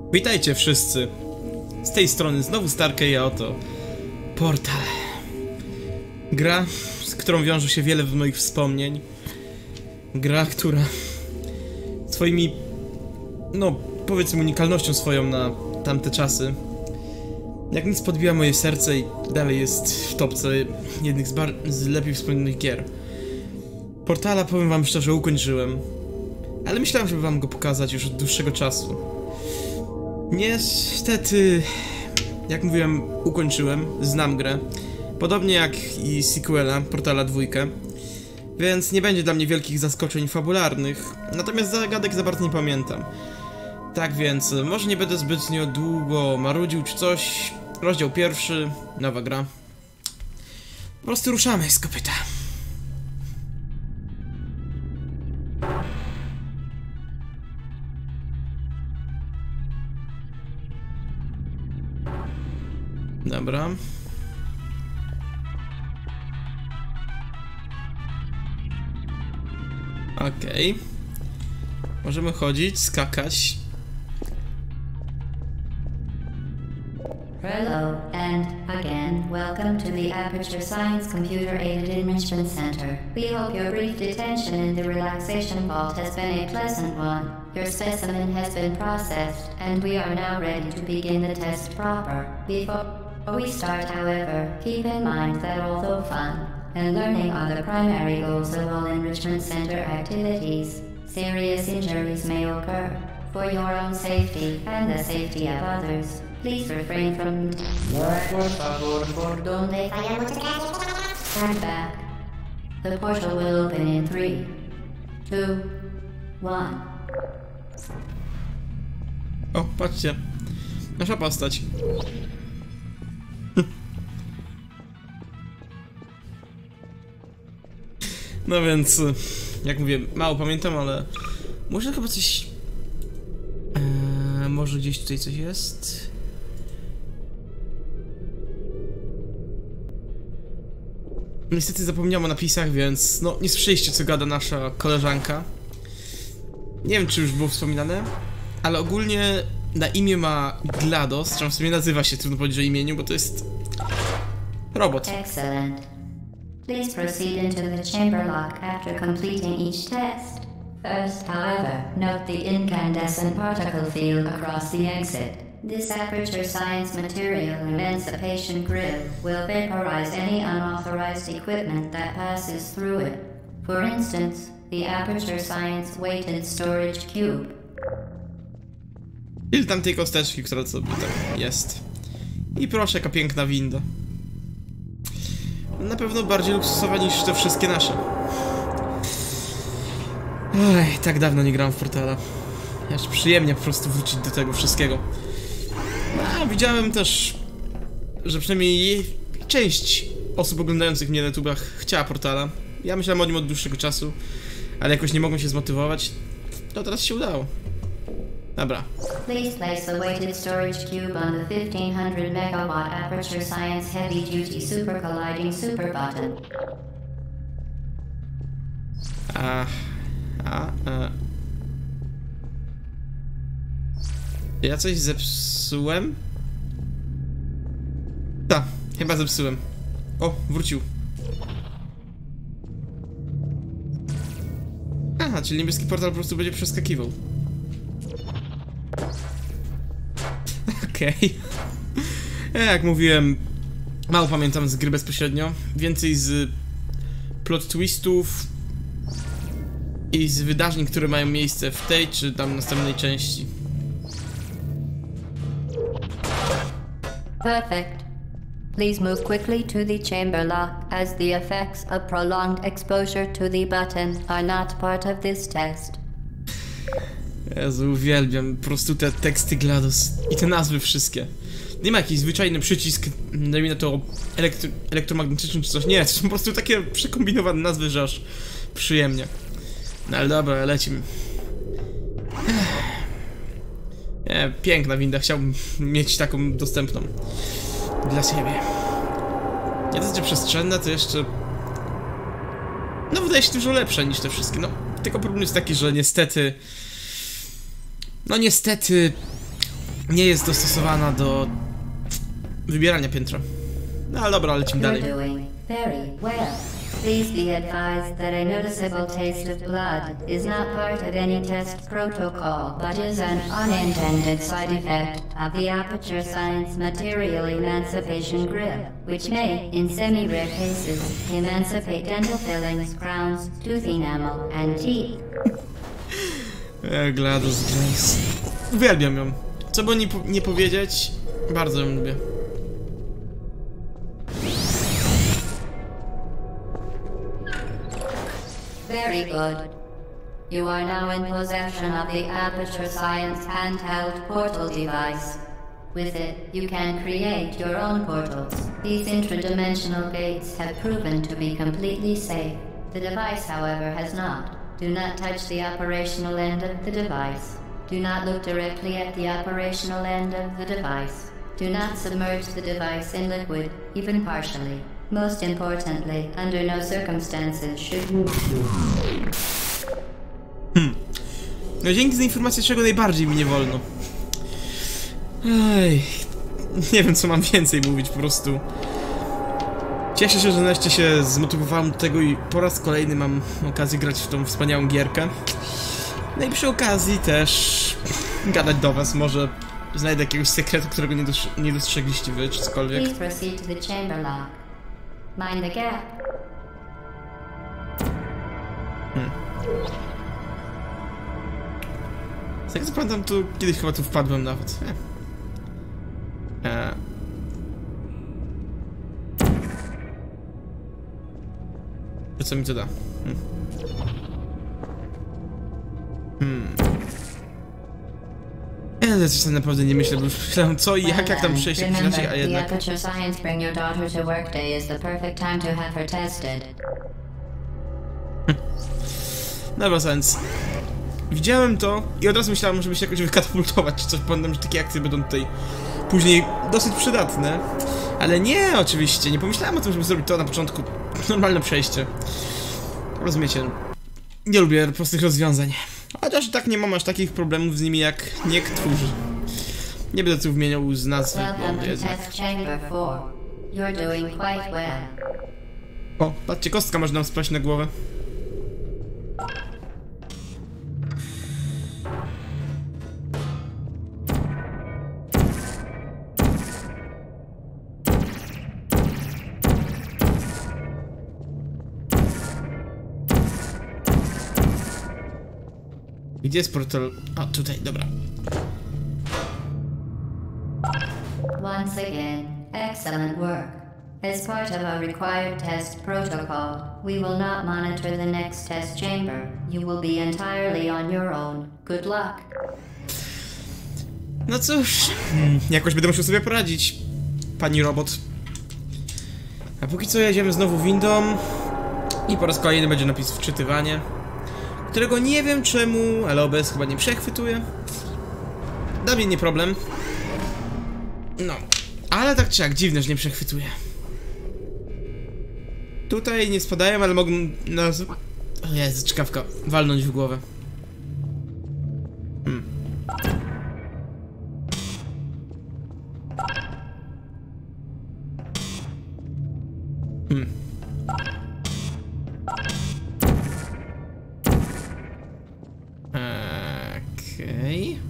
Witajcie wszyscy. Z tej strony znowu Starkey, a oto Portal. Gra, z którą wiąże się wiele moich wspomnień. Gra, która swoimi, no powiedzmy, unikalnością swoją na tamte czasy jak nic podbiła moje serce i dalej jest w topce jednych z lepiej wspomnianych gier. Portala, powiem wam szczerze, ukończyłem, ale myślałem, żeby wam go pokazać już od dłuższego czasu. Niestety, jak mówiłem, ukończyłem, znam grę, podobnie jak i sequela, Portala 2, więc nie będzie dla mnie wielkich zaskoczeń fabularnych, natomiast zagadek za bardzo nie pamiętam. Tak więc, może nie będę zbytnio długo marudził czy coś. Rozdział pierwszy, nowa gra. Po prostu ruszamy z kopyta. Dobra. Okej. Możemy chodzić, skakać. Hello, and again, welcome to the Aperture Science Computer-Aided Enrichment Center. We hope your brief detention in the relaxation vault has been a pleasant one. Your specimen has been processed, and we are now ready to begin the test proper. Before we start, however, keep in mind that although fun and learning are the primary goals of all Enrichment Center activities, serious injuries may occur. For your own safety and the safety of others, please refrain from... Por favor, ¿por dónde? Stand back. The portal will open in 3, 2, 1. O, patrzcie. Nasza postać. No więc, jak mówię, mało pamiętam, ale... Może chyba coś... może gdzieś tutaj coś jest? Niestety zapomniałem o napisach, więc no nie słyszeliście, co gada nasza koleżanka. Nie wiem, czy już było wspominane, ale ogólnie na imię ma GLaDOS, czy w sumie nazywa się, trudno powiedzieć o imieniu, bo to jest robot. Excellent. Please proceed into the chamber lock after completing each test. First, however, note the incandescent particle field across the exit. This Aperture Science material emancipation grill will vaporize any unauthorized equipment that passes through it. For instance, the Aperture Science weighted storage cube. I tamtej kosteczki, która sobie tak jest. I proszę, jaka piękna winda. Na pewno bardziej luksusowa niż te wszystkie nasze. Oj, tak dawno nie grałem w Portala. Aż przyjemnie po prostu wrócić do tego wszystkiego. A widziałem też, że przynajmniej część osób oglądających mnie na YouTubach chciała Portala. Ja myślałem o nim od dłuższego czasu, ale jakoś nie mogłem się zmotywować. To teraz się udało. Dobra. Please place the weighted storage cube on the 1500 megawatt Aperture Science Heavy Duty Super Colliding Super Button. Ja coś zepsułem? Tak, chyba zepsułem. O, wrócił. Aha, czyli niebieski portal po prostu będzie przeskakiwał. Okej. Jak mówiłem, mało pamiętam z gry bezpośrednio. Więcej z plot twistów i z wydarzeń, które mają miejsce w tej czy tam następnej części. Perfect. Please move quickly to the chamber lock, as the effects of prolonged exposure to the button are not part of this test. Jezu, uwielbiam po prostu te teksty GLaDOS i te nazwy wszystkie. Nie ma jakiś zwyczajny przycisk, dajmy na to elektromagnetyczny czy coś. Nie, to są po prostu takie przekombinowane nazwy, że aż przyjemnie. No ale dobra, lecimy. Nie, piękna winda, chciałbym mieć taką dostępną dla siebie. Nie dosyć przestrzenna, to jeszcze... No wydaje się dużo lepsza niż te wszystkie, no. Tylko problem jest taki, że niestety... No niestety... nie jest dostosowana do wybierania piętra. No ale dobra, lecimy dalej. You're doing very well. Please be advised that a noticeable taste of blood is not part of any test protocol, but is an unintended side effect of the Aperture Science Material Emancipation Grip, which may, in semi-rare cases, emancipate dental fillings, crowns, tooth enamel, and teeth. GLaDOS Grace. Uwielbiam ją. Co by nie powiedzieć, bardzo ją lubię. Very good. You are now in possession of the Aperture Science handheld portal device. With it, you can create your own portals. These intradimensional gates have proven to be completely safe. The device, however, has not. Do not touch the operational end of the device. Do not look directly at the operational end of the device. Do not submerge the device in liquid, even partially. Most importantly, under no circumstances should you... No dzięki za informację, czego najbardziej mi nie wolno. Ej, nie wiem co mam więcej mówić, po prostu. Cieszę się, że nareszcie się zmotywowałem do tego i po raz kolejny mam okazję grać w tą wspaniałą gierkę. No i przy okazji też gadać do was, może znajdę jakiegoś sekretu, którego nie dostrzegliście wy, czy cokolwiek. Please proceed to the chamber lock. Mind the gap. Z tego co pamiętam, to kiedyś chyba tu wpadłem nawet. To co mi to da? Ja coś tam naprawdę nie myślę, bo już myślałem co i jak tam przejść jakiś inaczej, a jednak... The Aperture Science Bring Your Daughter to Work Day is the perfect time to have her tested. Dobra, sens. Widziałem to i od razu myślałem, żeby się jakoś wykatapultować czy coś, pamiętam, że takie akcje będą tutaj później dosyć przydatne. Ale nie, oczywiście, nie pomyślałem o tym, żeby zrobić to na początku. Normalne przejście. Rozumiecie, nie lubię prostych rozwiązań. Chociaż i tak nie mam aż takich problemów z nimi jak niektórzy. Nie będę tu wymieniał z nazwy, bo jednak... O, patrzcie, kostka może nam spaść na głowę. Gdzie jest portal? O, tutaj, dobra. Once again, excellent work. As part of our required test protocol, we will not monitor the next test chamber. You will be entirely on your own. Good luck. No cóż, jakoś będę musiał sobie poradzić, pani robot. A póki co jedziemy znowu windą i po raz kolejny będzie napis wczytywanie, którego nie wiem czemu, ale OBS chyba nie przechwytuje. Dla mnie nie problem. No, ale tak czy jak, dziwne, że nie przechwytuje. Tutaj nie spadają, ale mogą nas... O Jezu, czkawka, walnąć w głowę. Okej.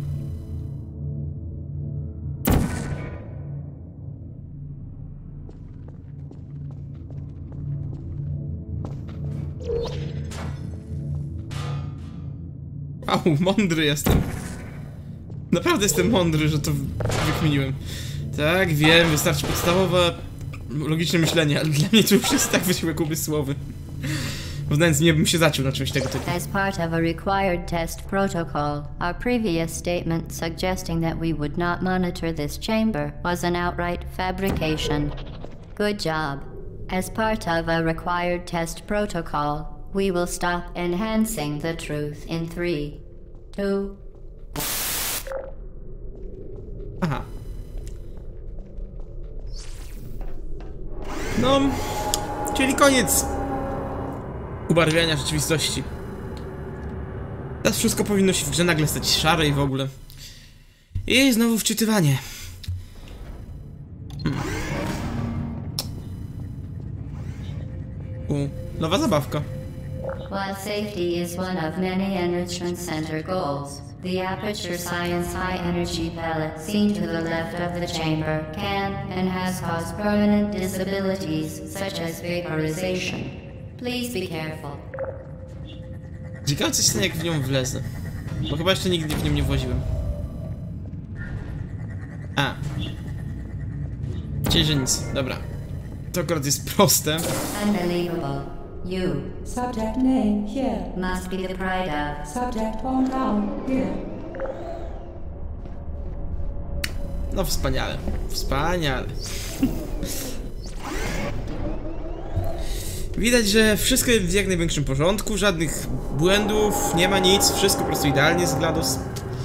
Au, mądry jestem. Naprawdę jestem mądry, że to wykminiłem. Tak, wiem, wystarczy podstawowe, logiczne myślenie, ale dla mnie to już jest tak wysiłek umysłowy. Więc nie bym się zaczął na czymś tego typu. As part of a required test protocol, our previous statement suggesting that we would not monitor this chamber was an outright fabrication. Good job. As part of a required test protocol, we will stop enhancing the truth in 3, 2... Aha. No, czyli koniec ubarwiania rzeczywistości. Teraz wszystko powinno się w grze nagle stać szare i w ogóle. I znowu wczytywanie. Nowa zabawka. While safety is one of many Enrichment Center goals, the Aperture Science High Energy pellet seen to the left of the chamber can and has caused permanent disabilities such as vaporization. Please be careful. Ciekawe co się stanie, jak w nią wlezę. Bo chyba jeszcze nigdy w nią nie właziłem. A. Czyli, że nic. Dobra. To akurat jest proste. Unbelievable. You Subject name here. must be the pride of. Subject hometown here. No wspaniale. Wspaniale. Widać, że wszystko jest w jak największym porządku, żadnych błędów, nie ma nic, wszystko po prostu idealnie z GLaDOS.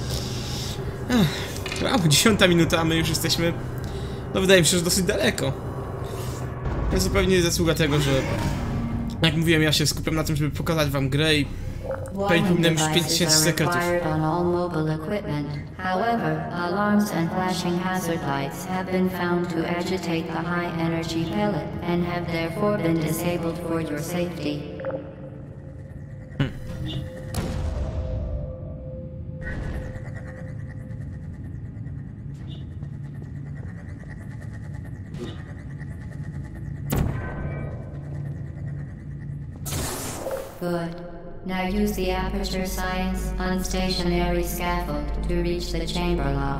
Wow, 10 minuta, a my już jesteśmy, no wydaje mi się, że dosyć daleko. To jest zupełnie zasługa tego, że jak mówiłem, ja się skupiam na tym, żeby pokazać wam grę i powinienem już 5000 sekretów. On all mobile equipment. However, alarms and flashing hazard lights have been found to agitate the high energy pellet and have therefore been disabled for your safety. Good. Now use the Aperture Science unstationary scaffold to reach the chamber lock.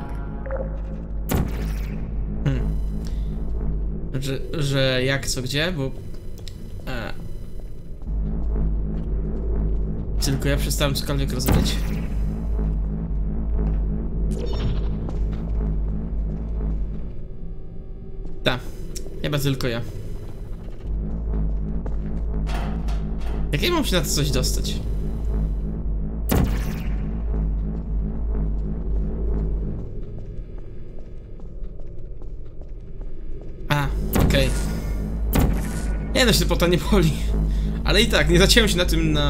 Że jak, co, gdzie, bo... Tylko ja przestałem cokolwiek rozumieć. Tak, chyba tylko ja. Jak ja mam się na to coś dostać? A, okej. Nie no, się pota nie boli. Ale i tak, nie zaciąłem się na tym na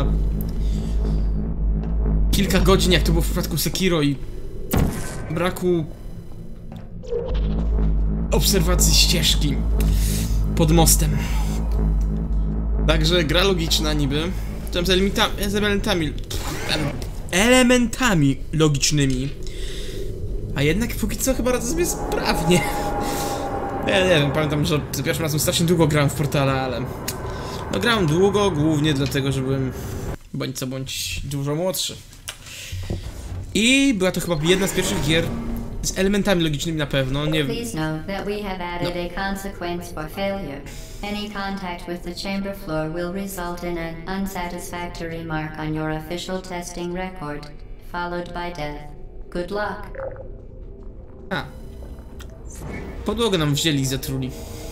kilka godzin, jak to było w przypadku Sekiro i braku obserwacji ścieżki pod mostem. Także gra logiczna niby, tam z elementami logicznymi, a jednak póki co chyba radzę sobie sprawnie. Ja nie wiem, pamiętam, że za pierwszym razem strasznie długo grałem w Portala, ale no grałem długo, głównie dlatego, że byłem bądź co bądź dużo młodszy. I była to chyba jedna z pierwszych gier z elementami logicznymi na pewno, nie wiem. Please note that we have added a consequence for failure. Any contact with the chamber floor will result in an unsatisfactory mark on your official testing record, followed by death. Good luck. A. Podłogę nam wzięli i zatruli.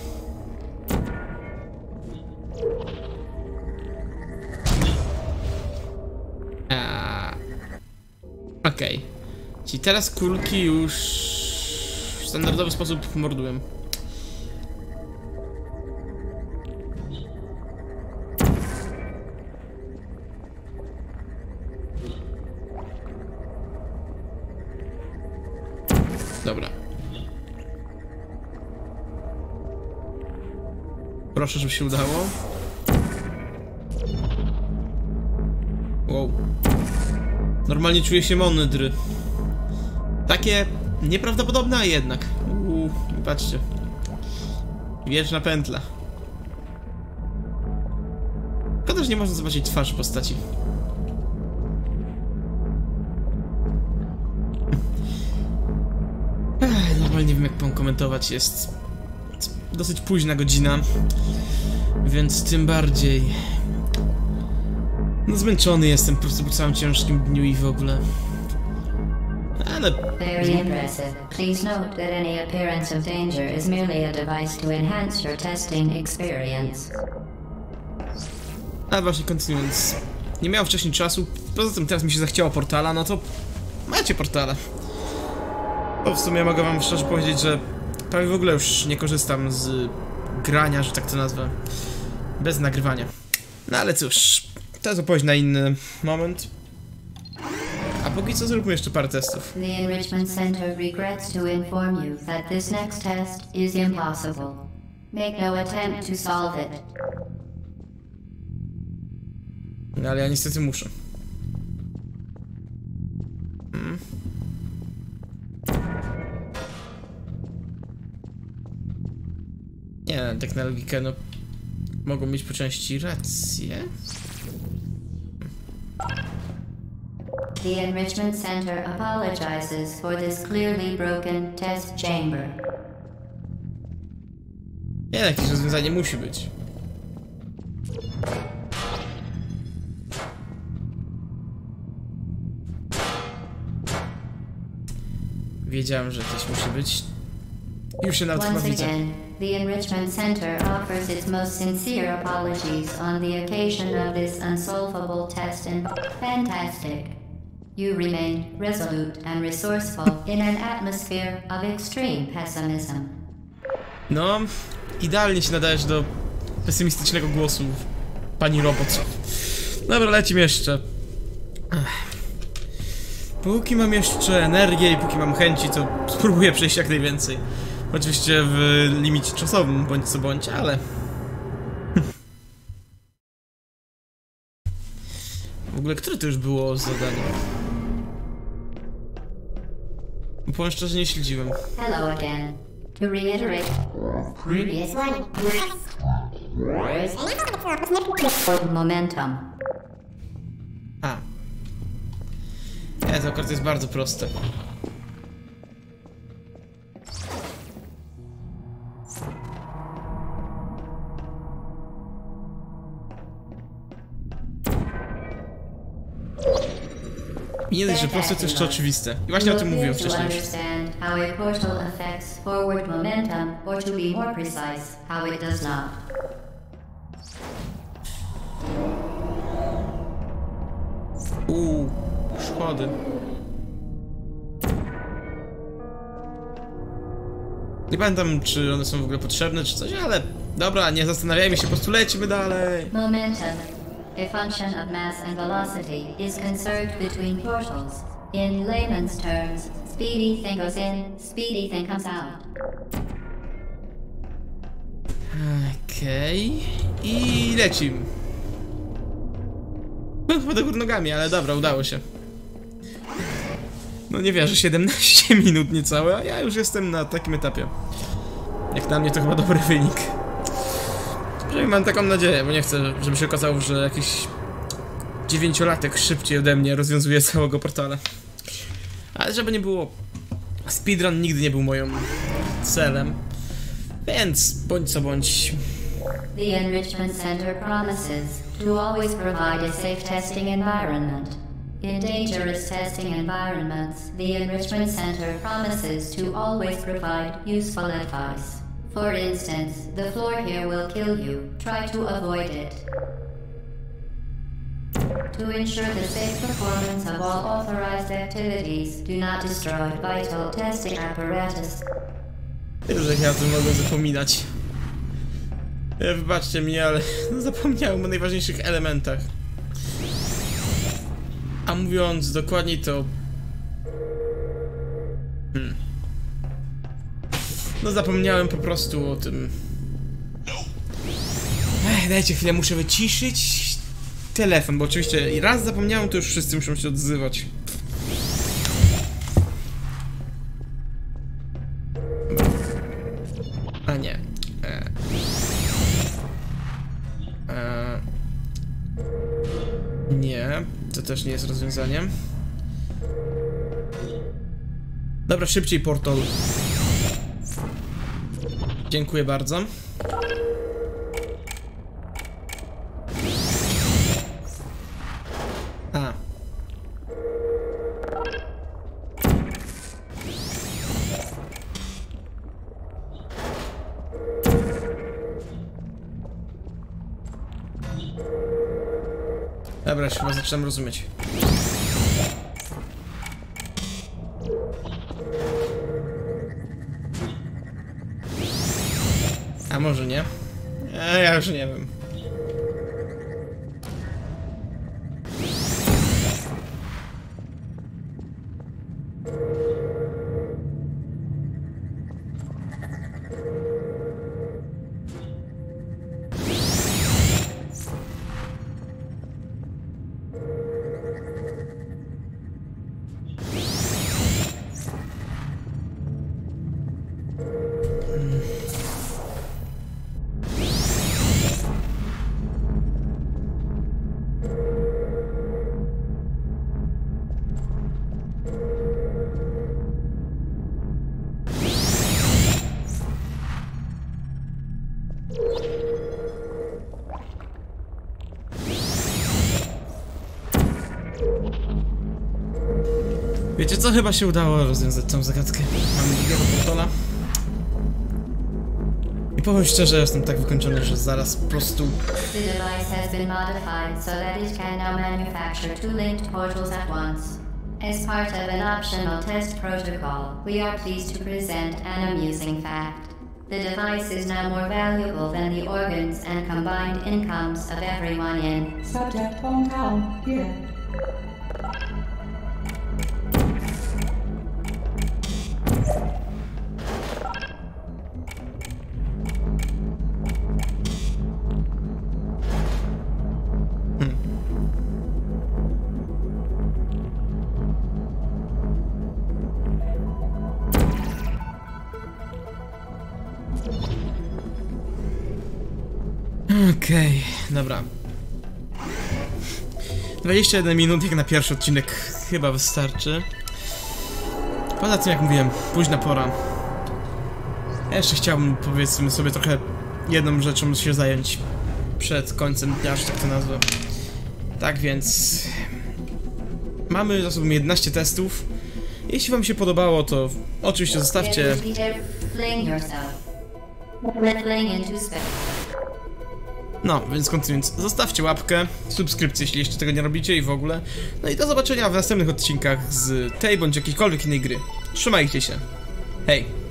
Okej. Czyli teraz kulki już w standardowy sposób mordują. Dobra. Proszę, żeby się udało. Wow. Normalnie czuję się mądry. Takie nieprawdopodobne, a jednak. Patrzcie. Wieczna pętla. Szkoda, że nie można zobaczyć twarzy postaci. Normalnie nie wiem, jak komentować. Jest dosyć późna godzina, więc tym bardziej no zmęczony jestem po prostu po całym ciężkim dniu i w ogóle. Ale... Very impressive. Please note that any appearance of danger is merely a device to enhance your testing experience. Ale właśnie kontynuując, nie miałem wcześniej czasu, poza tym teraz mi się zachciało Portala, no to macie Portala. Bo w sumie mogę wam szczerze powiedzieć, że prawie w ogóle już nie korzystam z grania, że tak to nazwę, bez nagrywania. No ale cóż, to jest opowieść na inny moment. A póki co zróbmy jeszcze parę testów. The Enrichment Center regrets to inform you that this next test is impossible. Make no attempt to solve it. No ale ja niestety muszę. Nie, tak na logikę, no... Mogą mieć po części rację. The Enrichment Center apologizes for this clearly broken test chamber. Nie, jakieś rozwiązanie musi być. Wiedziałem, że coś musi być. Już się nawet chyba Once widzę. again, the Enrichment Center offers its most sincere apologies on the occasion of this unsolvable test and fantastic. You remain resolute and resourceful in an atmosphere of extreme pessimism. No, idealnie się nadajesz do pesymistycznego głosu pani robot. Dobra, lecimy jeszcze. Póki mam jeszcze energię i póki mam chęci, to spróbuję przejść jak najwięcej. Oczywiście w limicie czasowym, bądź co bądź, ale... W ogóle, które to już było zadanie? Powiem szczerze, nie śledziłem. Hello again. To reiterate, previous momentum. A. Nie, to akurat jest bardzo proste. Nie dość, że proste, to jeszcze oczywiste. I właśnie o tym mówiłem wcześniej. How a portal affects forward momentum, or to be more precise, how it does not. Szkody. Nie pamiętam, czy one są w ogóle potrzebne, czy coś, ale dobra, nie zastanawiajmy się, po prostu lecimy dalej. Momentum, a function of mass and velocity, is conserved between portals. In layman's terms, speedy thing goes in, speedy thing comes out. Okej. I lecimy. Byłem chyba do góry nogami, ale dobra, udało się. No nie wierzę, 17 minut niecałe, a ja już jestem na takim etapie. Jak na mnie to chyba dobry wynik. Przynajmniej mam taką nadzieję, bo nie chcę, żeby się okazało, że jakiś 9-latek szybciej ode mnie rozwiązuje całego portala. Ale żeby nie było, speedrun nigdy nie był moim celem. Więc bądź co bądź. The Enrichment Center promises to always provide a safe testing environment. In dangerous testing environments, the Enrichment Center promises to always provide useful advice. For instance, the floor here will kill you. Try to avoid it. To ensure the safe performance of all authorized activities, do not destroy vital testing apparatus. Że ja o tym mogłem zapominać. Wybaczcie mi, ale zapomniałem o najważniejszych elementach. A mówiąc dokładniej, to... No zapomniałem po prostu o tym. Dajcie chwilę, muszę wyciszyć telefon, bo oczywiście raz zapomniałem, to już wszyscy muszą się odzywać. A nie. Nie, to też nie jest rozwiązaniem. Dobra, szybciej portal. Dziękuję bardzo. A. Dobra, już chyba zaczynam rozumieć. A może nie? Ja już nie wiem. Wiecie co? Chyba się udało rozwiązać tą zagadkę. Mamy drugiego portala. I powiem szczerze, jestem tak wykończony, że zaraz po prostu... The device has been modified so that it can now manufacture 2 linked portals at once. As part of an optional test protocol, we are pleased to present an amusing fact. The device is now more valuable than the organs and combined incomes of everyone in Subject hometown, here. Okej, dobra. 21 minut jak na pierwszy odcinek chyba wystarczy. Poza tym, jak mówiłem, późna pora. Ja jeszcze chciałbym, powiedzmy sobie, trochę jedną rzeczą się zająć przed końcem dnia, że tak to nazwę. Tak więc... mamy za sobą 11 testów. Jeśli wam się podobało, to oczywiście zostawcie... No, więc kontynuując, zostawcie łapkę, subskrypcję, jeśli jeszcze tego nie robicie i w ogóle. No i do zobaczenia w następnych odcinkach z tej bądź jakiejkolwiek innej gry. Trzymajcie się. Hej!